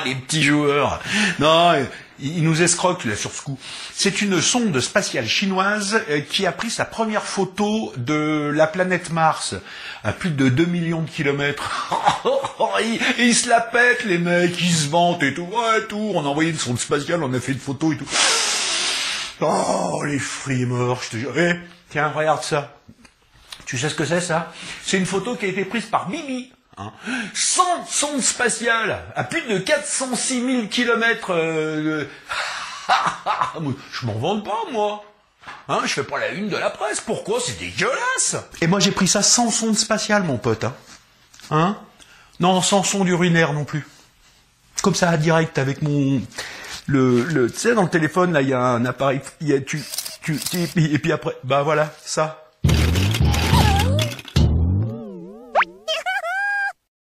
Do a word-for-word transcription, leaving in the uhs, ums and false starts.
les petits joueurs. Non, ils nous escroquent là sur ce coup. C'est une sonde spatiale chinoise qui a pris sa première photo de la planète Mars à plus de deux millions de kilomètres. ils, ils se la pètent les mecs, ils se vantent et tout. Ouais, tout. On a envoyé une sonde spatiale, on a fait une photo et tout. Oh, les frimeurs, je te jure. Eh, tiens, regarde ça. Tu sais ce que c'est, ça? C'est une photo qui a été prise par Bibi. Hein. Sans sonde spatiale, à plus de quatre cent six mille kilomètres. Euh... je m'en vante pas, moi. Hein, je fais pas la une de la presse. Pourquoi? C'est dégueulasse. Et moi, j'ai pris ça sans sonde spatiale, mon pote. Hein, hein non, sans sonde urinaire non plus. Comme ça, direct, avec mon... Le, le, tu sais, dans le téléphone, là, il y a un appareil... Y a, tu, tu, et puis après, bah voilà, ça.